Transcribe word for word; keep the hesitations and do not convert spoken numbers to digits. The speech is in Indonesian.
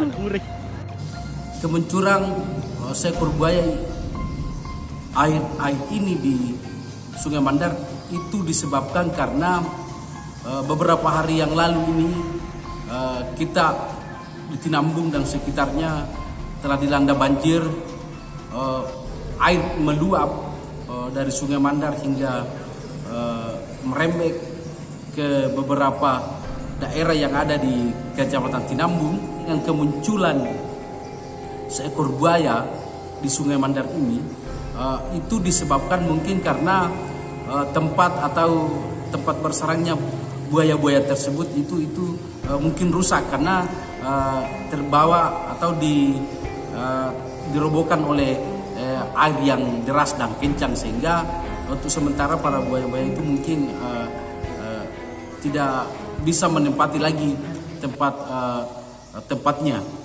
Kemunculan uh, seekor buaya air air ini di Sungai Mandar itu disebabkan karena uh, beberapa hari yang lalu ini uh, kita di Tinambung dan sekitarnya telah dilanda banjir, uh, air meluap uh, dari Sungai Mandar hingga uh, merembet ke beberapa daerah yang ada di Kecamatan Tinambung. Dengan kemunculan seekor buaya di Sungai Mandar ini, uh, itu disebabkan mungkin karena uh, tempat atau tempat bersarangnya buaya-buaya tersebut itu itu uh, mungkin rusak karena uh, terbawa atau di uh, dirobohkan oleh uh, air yang deras dan kencang, sehingga untuk sementara para buaya-buaya itu mungkin uh, uh, tidak bisa menempati lagi tempat uh, tempatnya.